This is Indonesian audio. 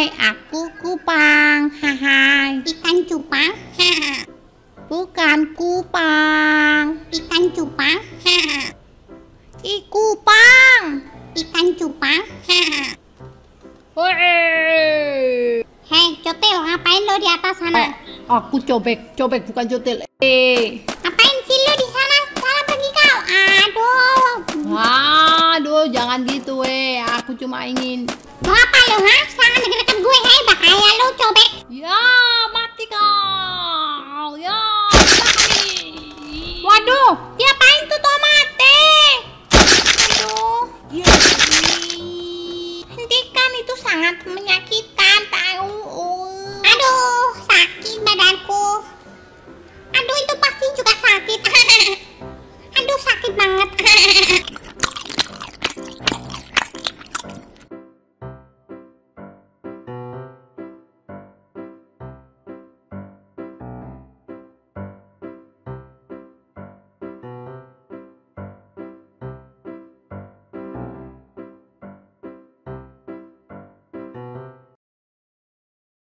Hai, aku Kupang. Hai. Ikan cupang? Bukan Kupang. Ikan cupang? Kupang. Ikan cupang? Hei. Hei, Cotil, ngapain lo di atas sana? Aku cobek bukan cotil. Ngapain sih lo di sana? Salah pergi kau. Aduh, jangan gitu, Aku cuma ingin. Mau apa lo, ha? Jangan deket-deket gue, hei, bahaya lo, cobek. Ya, mati kau. Ya, mati. Waduh, diapain tuh tomate? Aduh. Hentikan, itu sangat menyakiti.